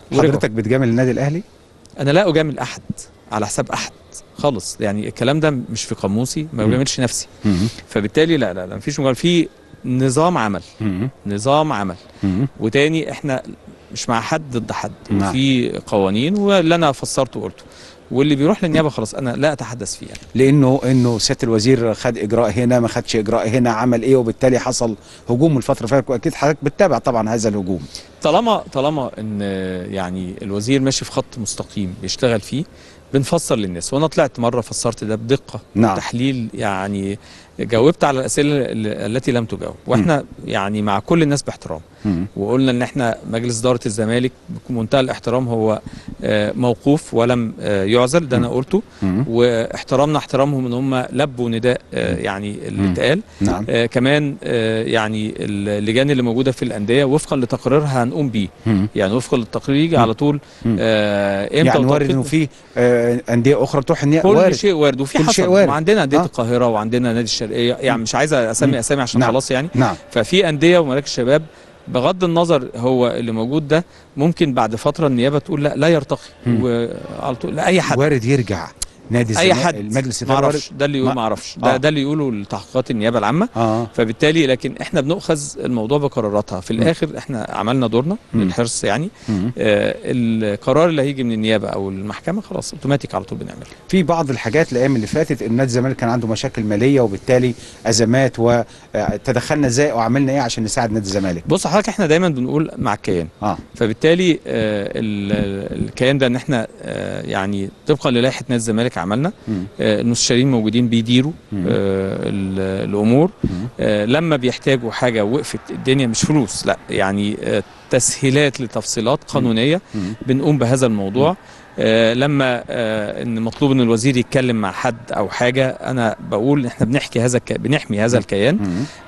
حضرتك بتجامل النادي الاهلي؟ انا لا اجامل احد على حساب احد خالص، يعني الكلام ده مش في قاموسي، ما بجاملش نفسي. فبالتالي لا لا لا مفيش مجامله، في نظام عمل. نظام عمل. وتاني احنا مش مع حد ضد حد، وفي قوانين واللي انا فسرته وقلته، واللي بيروح للنيابه خلاص انا لا اتحدث فيه يعني. لانه سياده الوزير خد اجراء هنا، ما خدش اجراء هنا، عمل ايه، وبالتالي حصل هجوم الفتره اللي فاتت، واكيد حضرتك بتتابع طبعا هذا الهجوم. طالما ان يعني الوزير ماشي في خط مستقيم بيشتغل فيه، بنفسر للناس، وانا طلعت مره فسرت ده بدقه. تحليل يعني، جاوبت على الاسئله التي لم تجاوب، واحنا يعني مع كل الناس باحترام. وقلنا ان احنا مجلس اداره الزمالك بمنتهى الاحترام هو موقوف ولم يعزل، ده انا قلته. واحترامنا احترامهم ان هم لبوا نداء يعني اللي اتقال. كمان يعني اللجان اللي موجوده في الانديه وفقا لتقريرها هنقوم بيه. يعني وفقا للتقرير يجي على طول امتى، يعني وارد انه في انديه اخرى تروح النهائي، كل شيء وارد، وفي حصل وعندنا انديه القاهره وعندنا نادي الشرقيه، يعني مش عايز اسمي اسامي عشان خلاص يعني. ففي انديه ومراكز شباب بغض النظر هو اللي موجود ده ممكن بعد فتره النيابه تقول لا يرتقي، وعلى طول لا اي حد وارد يرجع نادي اي حد المجلس ما اعرفش، ده اللي يقول ما اعرفش، ده اللي يقوله التحقيقات النيابه العامه. فبالتالي لكن احنا بنؤخذ الموضوع بقراراتها في الاخر، احنا عملنا دورنا للحرص يعني. القرار اللي هيجي من النيابه او المحكمه خلاص اوتوماتيك على طول بنعمله. في بعض الحاجات الايام اللي فاتت ان نادي الزمالك كان عنده مشاكل ماليه وبالتالي ازمات، وتدخلنا ازاي وعملنا ايه عشان نساعد نادي الزمالك؟ بص حضرتك، احنا دايما بنقول مع الكيان. فبالتالي الكيان ده ان احنا يعني طبقا للائحه نادي الزمالك عملنا. المستشارين موجودين بيديروا الامور. لما بيحتاجوا حاجه وقفت الدنيا، مش فلوس لا، يعني تسهيلات لتفصيلات قانونيه بنقوم بهذا الموضوع. لما ان مطلوب ان الوزير يتكلم مع حد او حاجه، انا بقول احنا بنحمي هذا الكيان.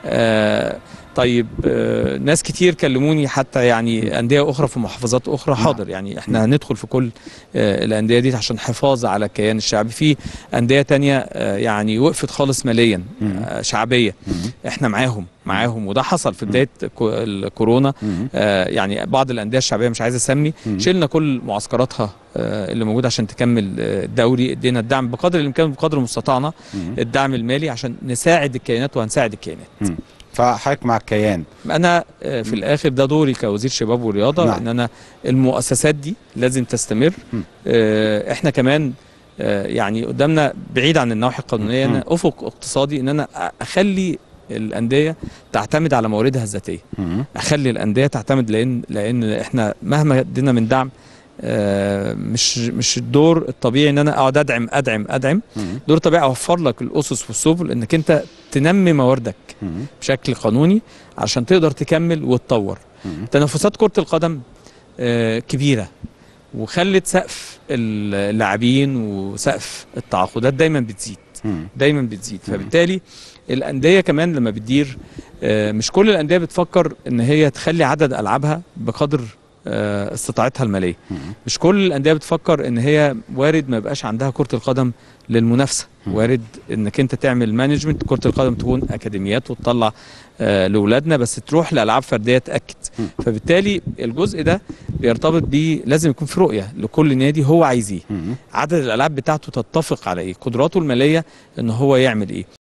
طيب ناس كتير كلموني حتى يعني انديه اخرى في محافظات اخرى، حاضر يعني احنا هندخل في كل الانديه دي عشان حفاظ على الكيان الشعبي. في انديه تانية يعني وقفت خالص ماليا شعبيه، احنا معاهم وده حصل في بدايه الكورونا. يعني بعض الانديه الشعبيه مش عايز اسمي، شلنا كل معسكراتها اللي موجوده عشان تكمل الدوري، ادينا الدعم بقدر الامكان بقدر مستطاعنا، الدعم المالي عشان نساعد الكيانات وهنساعد الكيانات. فحضرتك مع الكيان. انا في الاخر ده دوري كوزير شباب ورياضه. ان انا المؤسسات دي لازم تستمر. احنا كمان يعني قدامنا بعيد عن النواحي القانونيه افق اقتصادي، ان انا اخلي الانديه تعتمد على مواردها الذاتيه. اخلي الانديه تعتمد، لان احنا مهما ادينا من دعم مش الدور الطبيعي ان انا اقعد ادعم. دور طبيعي اوفر لك الاسس والسبل انك انت تنمي مواردك بشكل قانوني عشان تقدر تكمل وتطور. تنافسات كرة القدم كبيرة، وخلت سقف اللاعبين وسقف التعاقدات دايما بتزيد. فبالتالي الأندية كمان لما بتدير، مش كل الأندية بتفكر ان هي تخلي عدد ألعابها بقدر استطاعتها الماليه. مش كل الانديه بتفكر ان هي وارد ما يبقاش عندها كره القدم للمنافسه، وارد انك انت تعمل مانجمنت كره القدم تكون اكاديميات وتطلع لاولادنا، بس تروح لالعاب فرديه تاكد. فبالتالي الجزء ده بيرتبط بيه، لازم يكون في رؤيه لكل نادي هو عايز ايه، عدد الالعاب بتاعته تتفق على ايه، قدراته الماليه ان هو يعمل ايه.